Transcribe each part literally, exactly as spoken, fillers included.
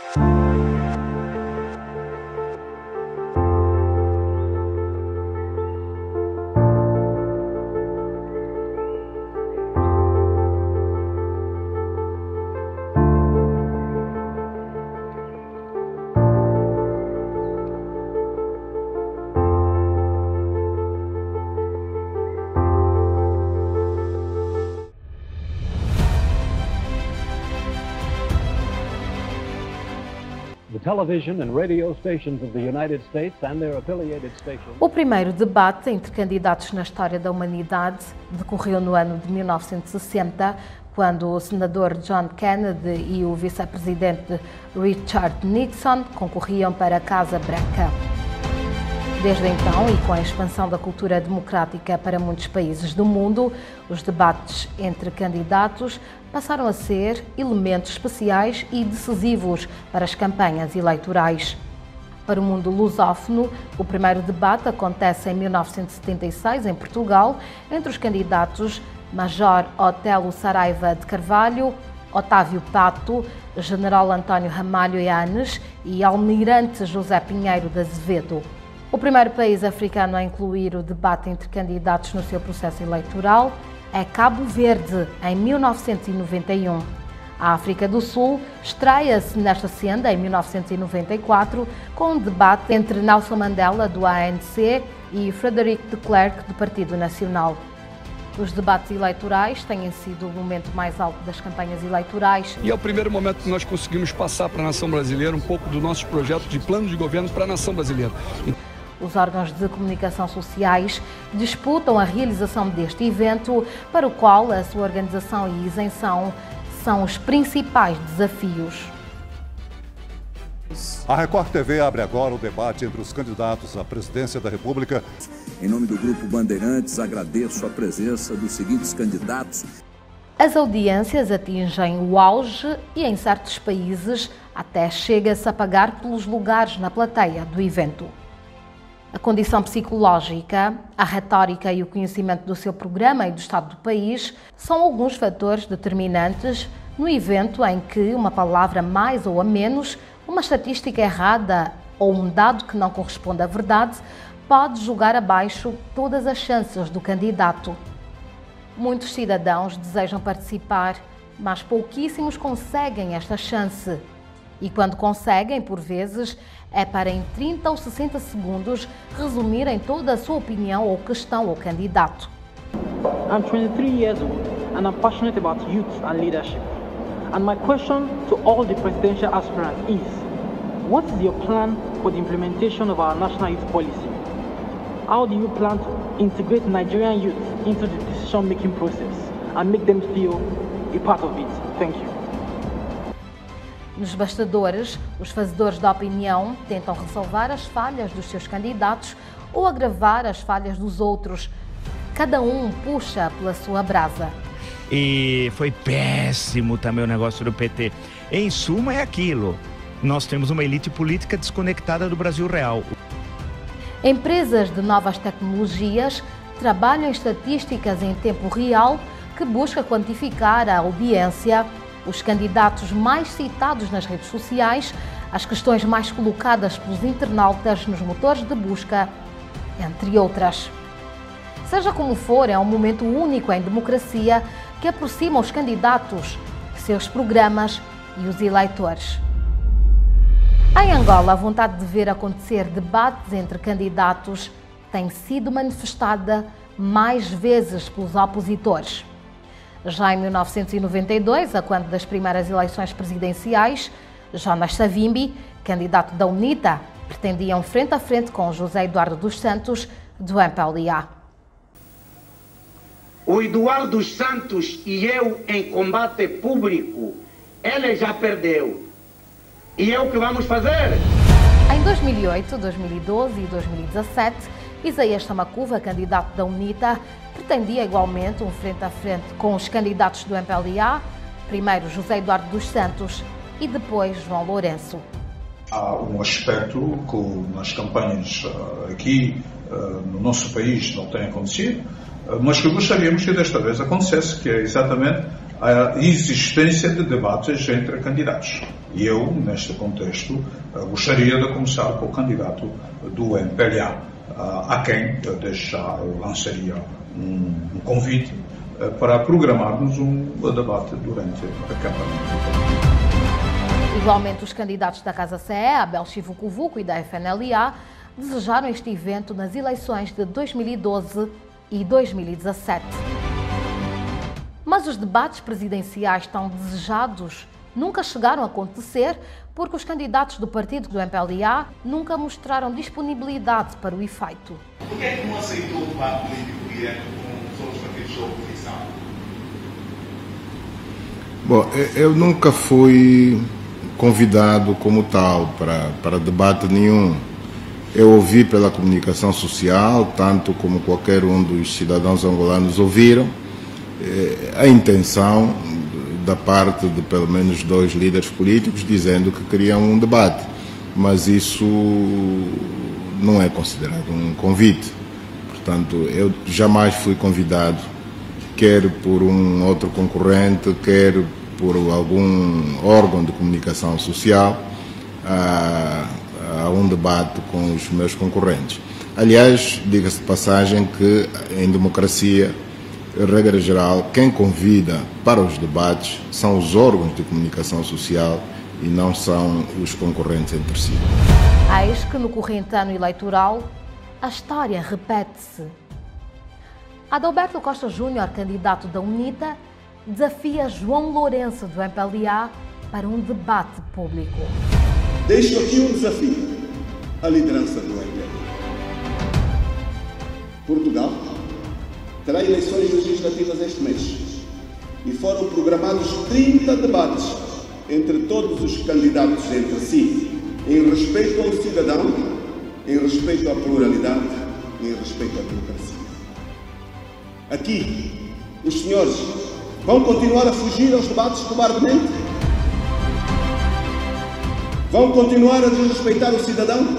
O primeiro debate entre candidatos na história da humanidade decorreu no ano de mil novecentos e sessenta, quando o senador John Kennedy e o vice-presidente Richard Nixon concorriam para a Casa Branca. Desde então, e com a expansão da cultura democrática para muitos países do mundo, os debates entre candidatos passaram a ser elementos especiais e decisivos para as campanhas eleitorais. Para o mundo lusófono, o primeiro debate acontece em mil novecentos e setenta e seis, em Portugal, entre os candidatos Major Otelo Saraiva de Carvalho, Otávio Pato, General António Ramalho Eanes e Almirante José Pinheiro de Azevedo. O primeiro país africano a incluir o debate entre candidatos no seu processo eleitoral é Cabo Verde, em mil novecentos e noventa e um. A África do Sul estreia-se nesta senda em mil novecentos e noventa e quatro com um debate entre Nelson Mandela, do A N C, e Frederic de Klerk, do Partido Nacional. Os debates eleitorais têm sido o momento mais alto das campanhas eleitorais. E é o primeiro momento que nós conseguimos passar para a nação brasileira um pouco do nosso projeto de plano de governo para a nação brasileira. Os órgãos de comunicação sociais disputam a realização deste evento, para o qual a sua organização e isenção são os principais desafios. A Record T V abre agora o debate entre os candidatos à presidência da República. Em nome do Grupo Bandeirantes, agradeço a presença dos seguintes candidatos. As audiências atingem o auge e, em certos países, até chega-se a pagar pelos lugares na plateia do evento. A condição psicológica, a retórica e o conhecimento do seu programa e do estado do país são alguns fatores determinantes no evento em que uma palavra mais ou a menos, uma estatística errada ou um dado que não corresponde à verdade pode jogar abaixo todas as chances do candidato. Muitos cidadãos desejam participar, mas pouquíssimos conseguem esta chance. E quando conseguem, por vezes, é para em trinta ou sessenta segundos resumirem toda a sua opinião ou questão ao candidato. I'm twenty-three years old and I'm passionate about youth and leadership. And my question to all the presidential aspirants is, what is your plan for the implementation of our national youth policy? How do you plan to integrate Nigerian youth into the decision-making process and make them feel a part of it? Thank you. Nos bastidores, os fazedores da opinião tentam ressalvar as falhas dos seus candidatos ou agravar as falhas dos outros. Cada um puxa pela sua brasa. E foi péssimo também o negócio do P T. Em suma, é aquilo. Nós temos uma elite política desconectada do Brasil real. Empresas de novas tecnologias trabalham em estatísticas em tempo real que busca quantificar a audiência, os candidatos mais citados nas redes sociais, as questões mais colocadas pelos internautas nos motores de busca, entre outras. Seja como for, é um momento único em democracia que aproxima os candidatos, seus programas e os eleitores. Em Angola, a vontade de ver acontecer debates entre candidatos tem sido manifestada mais vezes pelos opositores. Já em mil novecentos e noventa e dois, a quando das primeiras eleições presidenciais, Jonas Savimbi, candidato da UNITA, pretendia um frente a frente com José Eduardo dos Santos, do M P L A. O Eduardo dos Santos e eu em combate público, ele já perdeu. E é o que vamos fazer? Em dois mil e oito, dois mil e doze e dois mil e dezassete, Isaías Samacuva, candidato da UNITA, pretendia igualmente um frente a frente com os candidatos do M P L A, primeiro José Eduardo dos Santos e depois João Lourenço. Há um aspecto que nas campanhas aqui no nosso país não tem acontecido, mas que gostaríamos que desta vez acontecesse, que é exatamente a existência de debates entre candidatos. E eu, neste contexto, gostaria de começar com o candidato do M P L A, a quem eu desde já lançaria um, um convite para programarmos um debate durante a campanha. Igualmente, os candidatos da Casa C E, Abel Chivucovuco e da F N L A, desejaram este evento nas eleições de dois mil e doze e dois mil e dezassete. Mas os debates presidenciais tão desejados nunca chegaram a acontecer porque os candidatos do partido do M P L A nunca mostraram disponibilidade para o efeito. Por que é que não aceitou o debate político direto com os partidos da oposição? Bom, eu nunca fui convidado como tal para, para debate nenhum. Eu ouvi pela comunicação social, tanto como qualquer um dos cidadãos angolanos ouviram, a intenção da parte de pelo menos dois líderes políticos dizendo que queriam um debate, mas isso não é considerado um convite. Portanto, eu jamais fui convidado, quer por um outro concorrente, quer por algum órgão de comunicação social, a, a um debate com os meus concorrentes. Aliás, diga-se de passagem que em democracia, regra geral, quem convida para os debates são os órgãos de comunicação social e não são os concorrentes entre si. Eis que no corrente ano eleitoral a história repete-se. Adalberto Costa Júnior, candidato da UNITA, desafia João Lourenço do M P L A para um debate público. Deixo aqui um desafio à liderança do M P L A. Portugal terá eleições legislativas este mês e foram programados trinta debates entre todos os candidatos entre si, em respeito ao cidadão, em respeito à pluralidade e em respeito à democracia. Aqui, os senhores vão continuar a fugir aos debates cobardemente? Vão continuar a desrespeitar o cidadão?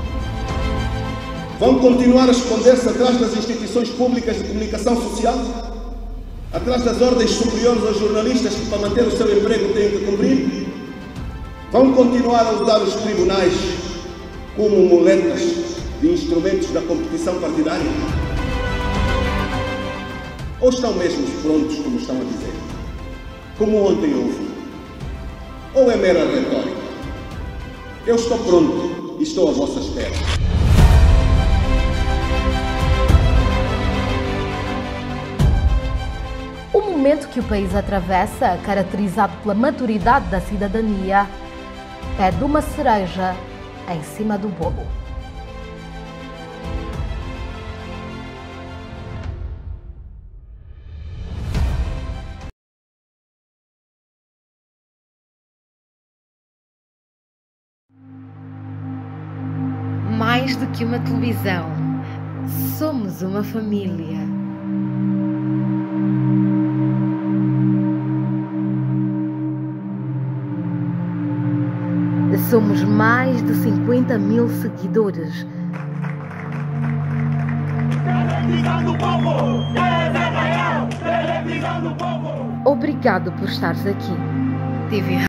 Vão continuar a esconder-se atrás das instituições públicas de comunicação social? Atrás das ordens superiores aos jornalistas que, para manter o seu emprego, têm que cumprir? Vão continuar a usar os tribunais como muletas de instrumentos da competição partidária? Ou estão mesmo prontos, como estão a dizer? Como ontem ouvi? Ou é mera retórica? Eu estou pronto e estou à vossa espera. O momento que o país atravessa, caracterizado pela maturidade da cidadania, pede uma cereja em cima do bolo. Mais do que uma televisão, somos uma família. Somos mais de cinquenta mil seguidores. Obrigado por estares aqui. T V